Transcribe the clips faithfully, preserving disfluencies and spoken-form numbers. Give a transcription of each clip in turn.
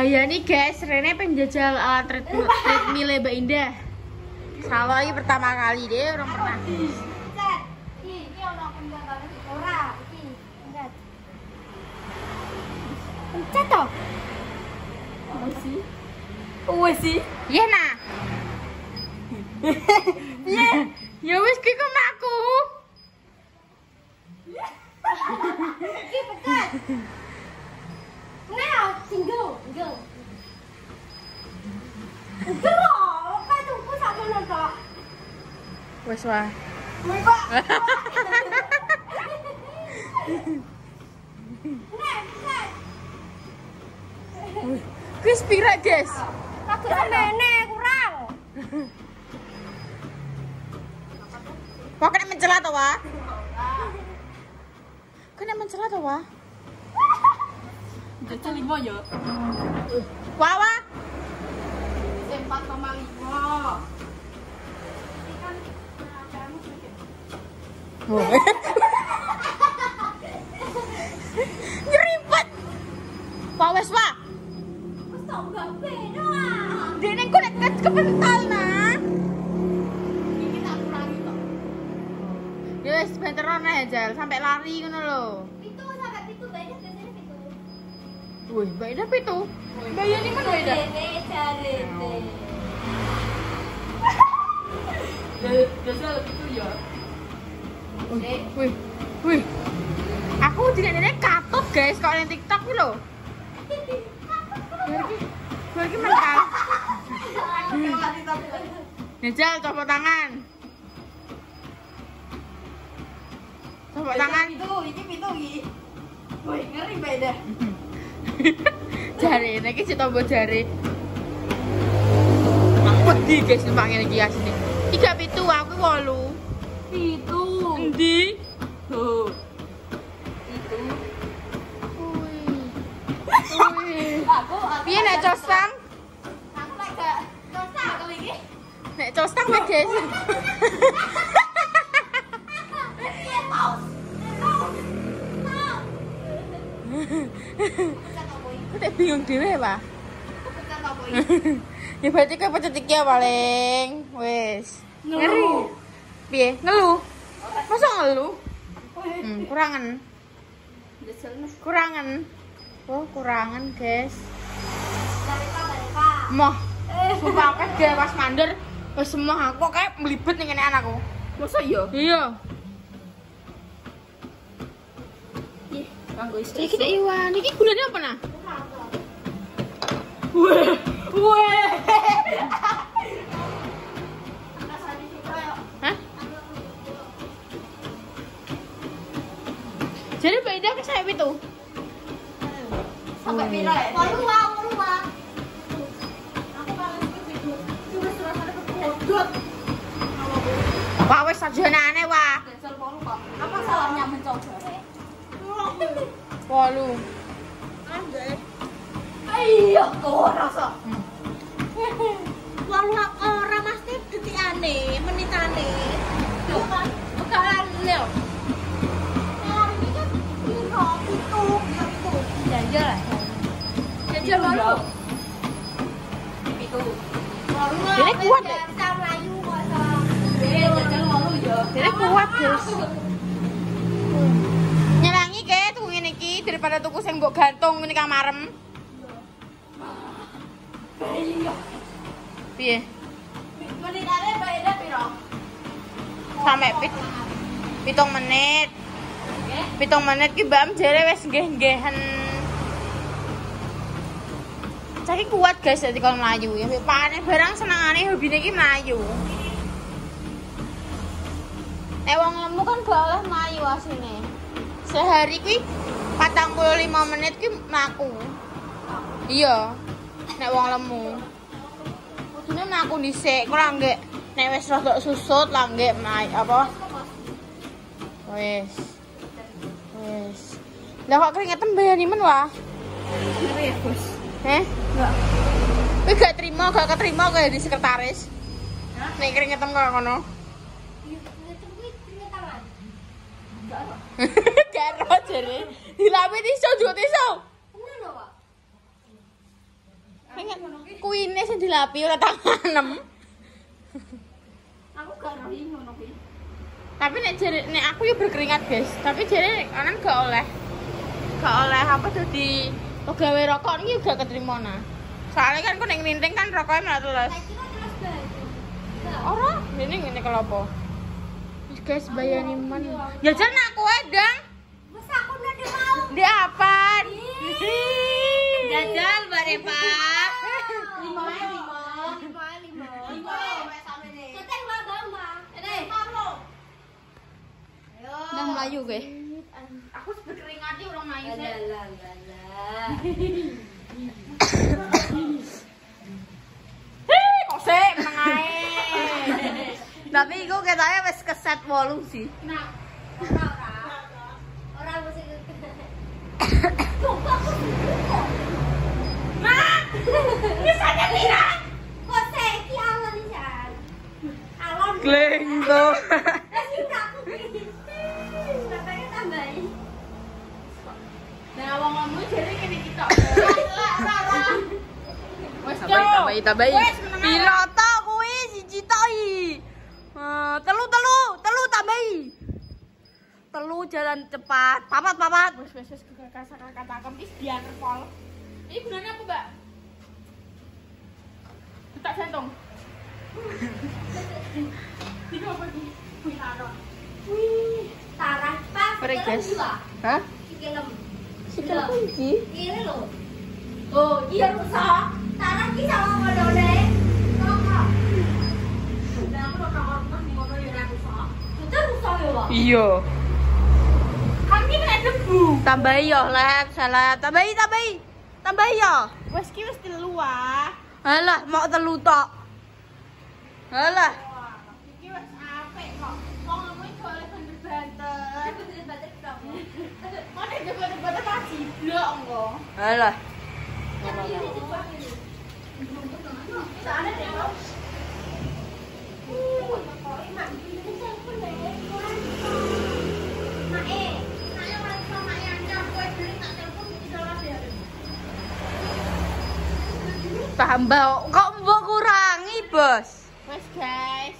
Bahaya nih guys, Rene pengen jajal uh, treadmill Mbak Indah. Selalu lagi pertama kali deh, orang pernah. Ini orang penjagaan ora, iki. Pencet. Pencet toh? Oh sih. Oh sih. Iya nah. Iya. Ya wis ki kok aku. Iki pencet. Nah, single, single. Single loh, kan tunggu sama nonton. Wes wah. Mbak. Nah, nah. Wis pira, guys? Aku samene kurang. Kok kena mencela to, Wah? Kena mencela to, Wah? Jajal lima ya. Wah, Wah. empat koma lima. Nyeripet. Wah, wes, Wah. Wes tak gak beda. Dene kok nek kepental nah. Iki tak kurangi kok. Ya wis benteran ae jal sampai lari ngono lho. Pitu sampai pitu beda biasanya pitu. Wih, beda pitu. Bayar di mana beda? Dene jare. Biasa itu ya. Wih, wih, wih. Aku dine-dine katut guys kalau yang TikTok ku lho. Berarti berarti mental. Jajal copot tangan. Copot tangan. Itu, iki pitu iki. Wih, ngeri beda. Jare iki coba jare. Aku wedi guys numpak ngene iki asine. Tiga pitu aku wolu. Pitu. Endi? Tuh. Itu. Wih. Wih. Aku aku. Piye nek cosang? Aku lek gak cosang kali iki. Nek cosang wis guys. Aku tak bingung dhewe, Pak. Ya berarti kowe pecet iki ya paling. Wis. Ngeri. Piye? Ngeluh. Masa ngeluh? Hmm, kurangan. Kurangan. Oh, kurangan, guys. Moh. Sumpah akeh gawe pas mandor, wis semua aku kayak melibet ning kene anakku. Masa iya? Iya. Kanggo istri. Iki tak iwan. Iki gunane apa nah? Weh. Weh. Hah? Jadi beda ke saya itu. Sampai pira ya? Walu wa, walu wa. Aku paling iki cuma surat-surat kepodot. Wah wis sajenane wah. Dasar walu kok. Apa salahnya mencoba? Walu. Anjay. Iya, kok rasa. Walu ora mesti detikane, menitane. Yo kan, bekalan lho. Hari ini kan piro pitu, pitu. Jajal lah. Jajal walu. Pitu. Walu. Ini kuat deh. Bisa melayu kok. Eh, jajal walu ya. Ini kuat, guys. Nyelangi ke tuku ngene iki daripada tuku sing mbok gantung ngene kamarem. Iya. Piye? Menitane beda piro? Sampai pit pitung menit. Pitung menit ki Mbak jare wis nggih-nggihen. Saiki kuat guys dadi kon mlayu. Ya pakane barang senengane hobine iki mlayu. Nek wong lemu kan gak oleh mlayu asine. Sehari kuwi patang puluh lima menit ki mlaku. Iya. Nek wong lemu. Kudune mlaku dhisik, kok nggih nek wis rada susut lah nggih apa? Wis. Wis. Lah kok keringetan bayani men wah. Ngeri ya, Bos. Heh? Enggak. Kowe gak terima, gak keterima kok jadi sekretaris. Hah? Nek keringetan kok ngono. Gak ero jare. Dilapit iso juga iso. Tenan lho, Pak. Kuine sing dilapi ora tanganem. Aku gak roh ngono kuwi. Tapi nek jare nek aku ya berkeringat, guys. Tapi jare anan gak oleh. Gak oleh apa dadi pegawai rokok iki gak ketrimo nah. Soalnya kan aku nek nginting kan rokoknya malah terus. Saiki kok terus bae. Ora, ini ngene kelopo. Wis guys bayani men. Ya jan aku ae, Dang. Wes aku nek mau. Di apa? Jajal bare, Pak. lima lima. lima lima. lima wes samene. Teteh Mbak Mbak. Eh, kamu. Ayo. Nah melayu gue. Aku berkeringat iki urung mayu sih. Lah lah lah. Hih, kok sih meneng ae. Tapi iku ketake wis keset wolung sih. Nah, ora ora. Ora mesti. Coba aku. Mak. Bisa nyelira. Kok seki alon jan. Alon. Glenggo. Wis udah aku iki. Katanya tambahin. Nah, wong ngomong jare ngene iki tok. Ora ora. Wes Tambahi tambahi tambahi. Wes meneng ae. Piro to kuwi siji tok iki. Eh, telu telu, telu tambahi. Telu jalan cepat. Papat papat. Wes wes wes kata-kata wis biar pol. Ini gunanya apa, Mbak? Detak jantung. Ini apa iki? Wih, taruh. Wih, tarah Pak. Mari, guys. Hah? Sikilem. Sikil apa iki? Ini lho. Oh, iya rusak. Tarah ki sama modone. Kok. Nah, aku ora ngerti ning ngono ya ora rusak. Itu rusak ya, Pak. Iya. Kan iki kena debu. Tambahi yo, Lek. Salah. Tambahi tambahi. Tambahi yo. Wes ki wis telu ah. Halah, mau telu tok. Halah. Iki wis apik kok. Wong ngomong boleh banter-banter. Banter kamu. Kok nek banter-banter pas jiblok engko. Halah. Soalnya deh, Bang. Tambah kok mbok kurangi, Bos? Wes guys.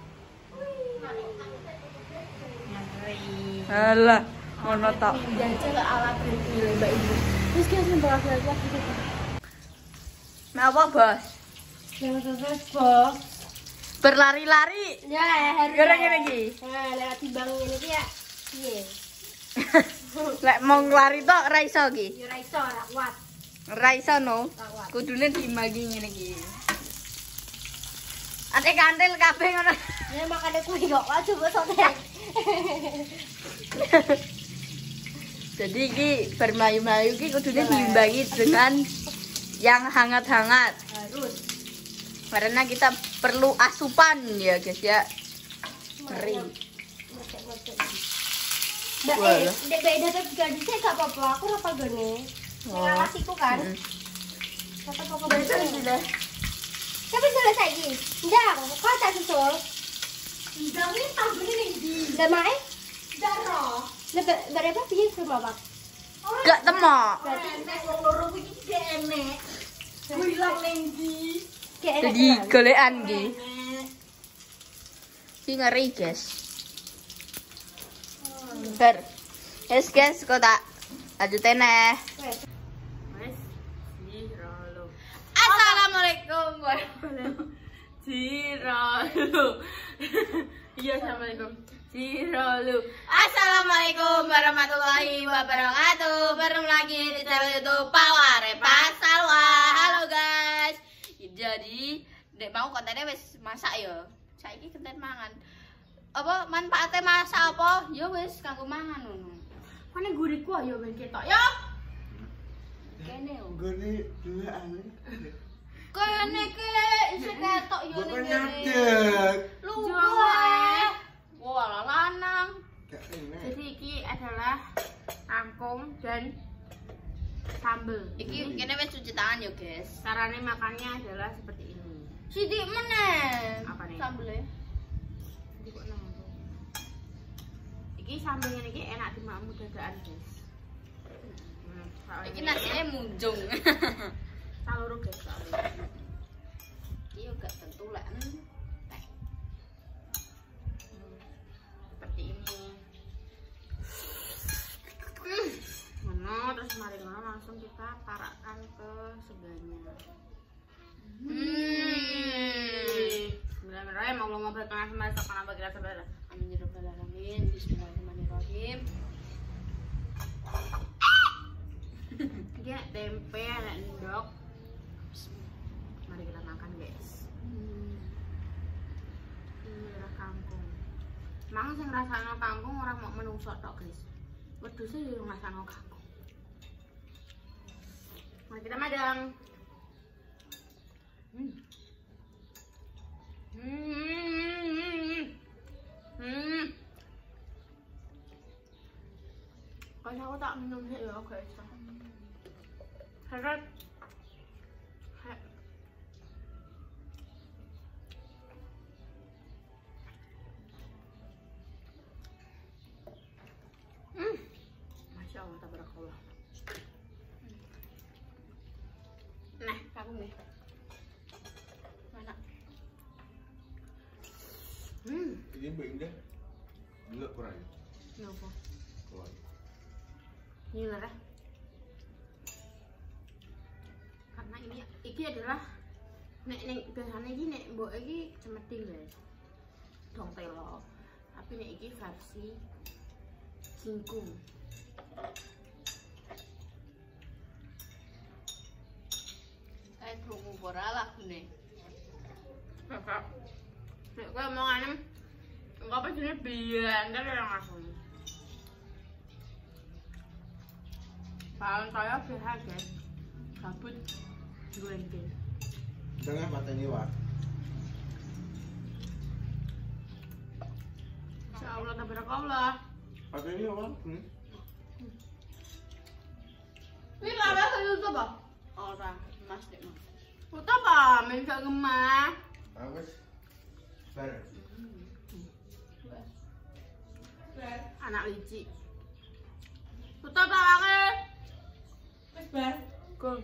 Ngeri. Halah, ngono tok. Jajal alat pilih Mbak Ibu. Wes guys nembak lagi. Mau apa, Bos? Terus, Bos. Berlari-lari. Ya, harus. Gara ngene iki. Nah, lewat timbang ngene iki ya. Piye? Lek mau nglari tok ora iso iki. Ya ora iso, ora kuat. Ora iso no. Ora kuat. Kudune dimbagi ngene iki. Ate kantil kabeh ngono. Ya makane kuwi kok aja mbok sotek. Jadi iki bermelayu-melayu iki kudune diimbangi dengan yang hangat-hangat. Harus. Karena kita perlu asupan ya, guys ya. Ngeri. Mbak, Wah, eh, lah. dek beda tapi gadis saya gak apa-apa, aku apa gini? Oh. Ngalas iku kan? Mm. Kata apa bener? Tapi sudah saiki. Ndang, kok tak susul? Ndang ini tambene ning ndi? Lah mae? Daro. Lah berapa piye sama, Pak? Gak temok. Berarti nek wong loro kuwi iki enek. Hilang ning ndi? Jadi golekan iki. Iki ngeri, guys. Ber. Yes, guys, kok tak lanjutin nih. Wes Jirolo. Assalamualaikum warahmatullahi Jirolo. Iya, assalamualaikum. Jirolo. Assalamualaikum warahmatullahi wabarakatuh. Bertemu lagi di channel YouTube Pawarepa Salwa. Halo guys. Jadi, dek mau kontennya wis masak ya. Saiki konten mangan. Apa manfaatnya masak apa? Ya wis kanggo mangan ngono. Kene guriku ayo ben ketok. Yo. Kene yo. Gone duweane. Kene ke isih ketok yo Bapak ning nyadek. Lupa. Wah, lanang. Gak enak. Jadi iki adalah kangkung dan sambel. Iki kene wis cuci tangan ya, guys. Caranya makannya adalah seperti ini. Sidik meneh. Apa nih? Sambelnya. Jadi kok nang. Iki sambelnya iki enak dimakmu dadakan, guys. Hmm, Iki nasinya munjung. Taluru guys, taluru. Iya gak tentu lah. Seperti ini. Mana terus mari ngono langsung kita tarakkan ke seganya. Hmm. Bismillahirrahmanirrahim. Allah memberkahi sama sama bagi kita saudara. Amin ya rabbal alamin. Bismillahirrahmanirrahim. Dia tempe ada endok. Mari kita makan guys. Hmm. Ini adalah kangkung. Mang sing rasane kangkung ora mau menungso tok guys. Wedhuse yo rasane kangkung. Mari kita madang. Hmm. Hmm. Hmm. Kalau aku tak minum sih ya guys. Harap. Hmm. Masya Allah, tabarakallah. Nah, kamu nih. Mana? Hmm. Ini baik deh. Dulu kurang. Kenapa? Kurang. Ini lah. Karena ini, ini adalah nek nek biasanya ini nek mbok iki cemeding guys. Dong telo. Tapi nek iki versi kingkung. Kayak kerungu pora lah nih. Kakak. Nek kowe omongane enggak apa jenis biyen dari orang langsung. Paling saya biasa guys. Gabut glengking. Jangan pateni wak. Insya Allah tabarakallah. Pateni apa? Hmm. Ini apa sih itu apa? Orang mas dek mas. Itu apa? Minta gemah. Bagus. Bar. Anak lici. Tutup tawange. Wis bar. Go.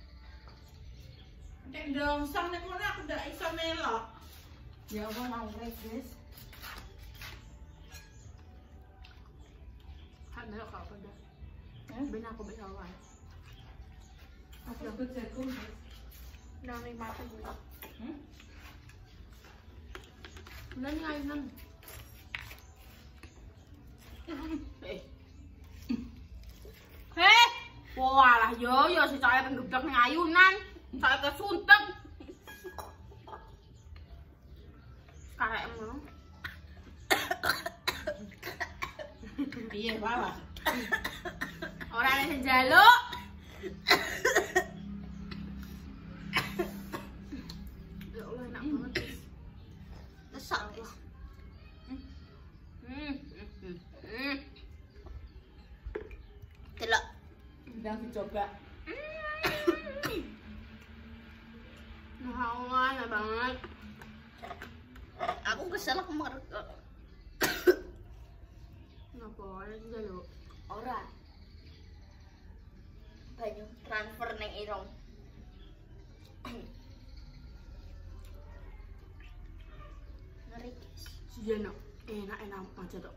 Nek ndongsong nek ngono aku ndak iso melok. Ya apa mau guys? Kan melok apa dah? Ben aku bisa wae. Aku ikut jagung. Nang nikmati gue. Hmm? Udah nih ayunan. Eh. Heh. Walah yo yo si cahaya penggebrak ning ayunan. Cahaya kesuntek. Karek ngono. Piye wae? Ora ana sing njaluk. Ya Allah enak banget guys. Nesak guys. Hmm. Hmm. Delok. Ndang dicoba. Ya Allah, enak banget. Aku kesel aku mer. Kenapa ada sing njaluk? Ora. Banyu transfer neng irong. Ngeri guys. Enak, enak enak aja tuh.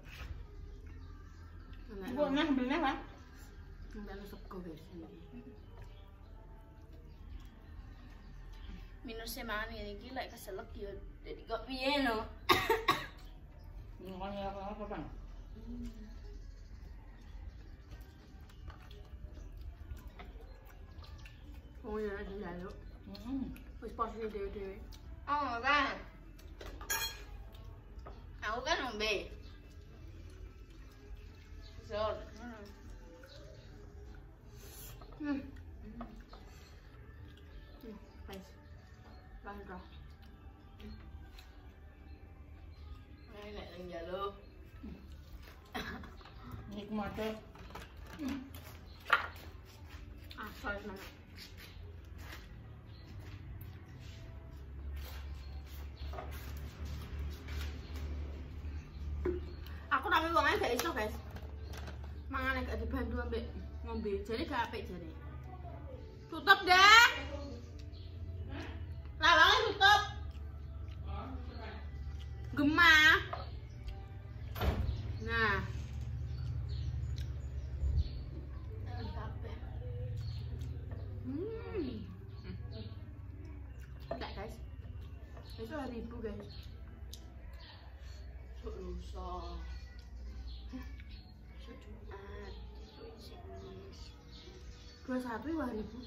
Enak. Mbok nang bener lah. Enggak nusuk guys. Minusnya mana ini gila keselak ya. Jadi kok piye no? Ngono apa Bang? Oh ya, ada njaluk. Heeh. Wis posisi dhewe-dhewe. Oh kan. Aku kan ngombe. Zor. Hmm. Hmm, guys. Banget kah? Ini nek ning jaluk. Nikmate. Asal mana? Aku tapi wongnya gak iso guys. Mangan gak dibantu ambek ngombe. Jadi gak apik jane. Tutup deh. Lawangnya tutup. Gemah. Nah. Hmm. Enggak guys. Itu hari ibu guys. Sok lusa. Sok Jumat. Sok Isnis. Dua satu ya hari ibu.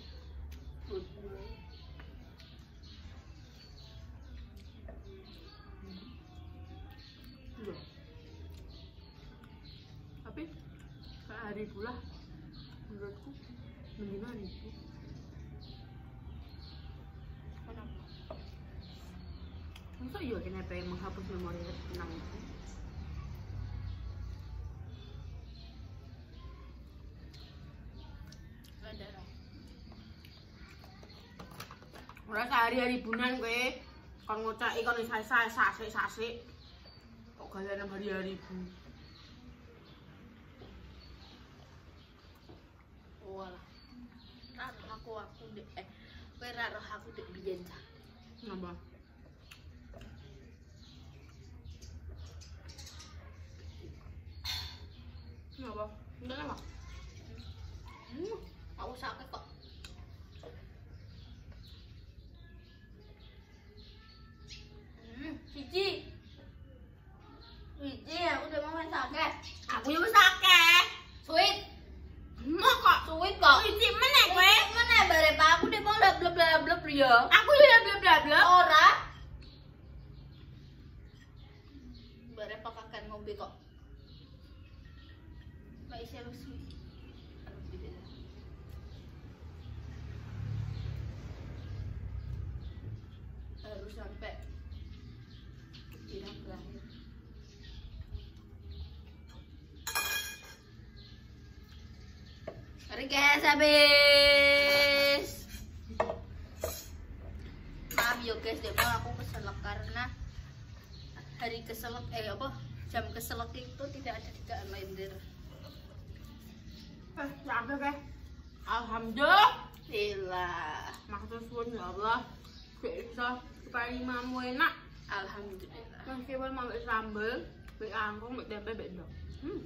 Loh. Tapi kayak hari ibu lah menurutku mending hari ibu. Kenapa? Masa iya kena pengen menghapus memori enam itu? Ada lah. Ora sehari-hari bulan kowe kon ngocaki kon sase sase sase. Kok gayane hari-hari ibu. Walah. Ra aku aku dek eh kowe ra roh aku dek biyen ta. Ngapa? Ngapa? Enggak apa? Hmm, aku sakit kok. Hmm, Cici. Cici, aku udah mau main sakit. Aku yo wis akeh. Sweet. Mau kok Sweet kok. Cici meneh kowe. Mana bare Pak? Aku udah mau blab blab blab ya. Aku yo bla bla bla. Ora. Bare Pak akan ngombe kok. Mbak Isya wis. Alhamdulillah. Harus sampai kirang berakhir. Mari guys, habis. Maaf yo guys, memang aku keselak karena hari keselak eh apa jam keselak itu tidak ada di kalender. Eh, capek guys. Alhamdulillah. Alhamdulillah. Maksud suwun ya Allah. Bisa supaya imamu enak. Alhamdulillah. Meskipun mau sambel, mbek angkung, mbek tempe, mbek ndok. Hmm.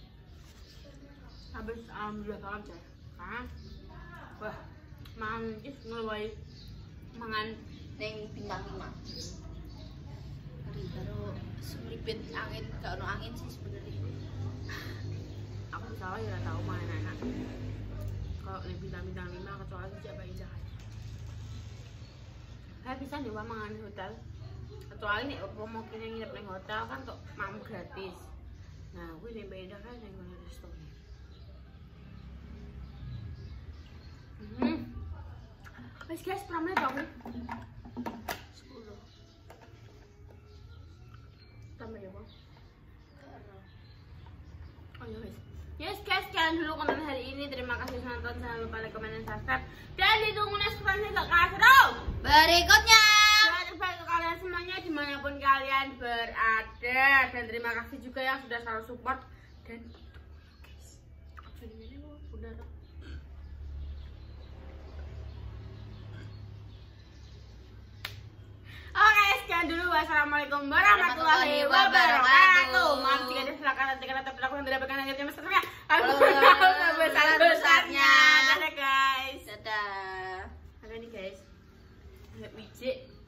Habis alhamdulillah banget ya. Ah. Wah, mangan iki ngeluai mangan Neng bintang lima. Hari baru semlipit angin, gak ono angin sih sebenarnya. aku salah ya nggak tahu mana enak. Kalau lebih bintang lima kecuali siapa indah. Saya bisa nyoba mangan di hotel. Kecuali nih apa mau kini nginep di hotel kan kok mamu gratis. Nah, gue nih beda kan yang gue restoran. Hmm. Wes guys, pramane tau gue. sepuluh. Tambah ya, Bang. Oh ya wes. Yes guys, sekian dulu konten hari ini. Terima kasih sudah nonton. Jangan lupa like, comment, dan subscribe. Dan ditunggu next konten gak kasih. Berikutnya. Selamat terbaik untuk kalian semuanya dimanapun kalian berada. Dan terima kasih juga yang sudah selalu support. Dan guys, ini udah. Oke, sekian dulu. Wassalamualaikum warahmatullahi wabarakatuh. Maaf jika ada salah kata kata tapi aku yang tidak berkenan dengan maksudnya. Aku besar-besarnya. Dadah guys. Dadah. Ada nih guys. Lihat biji.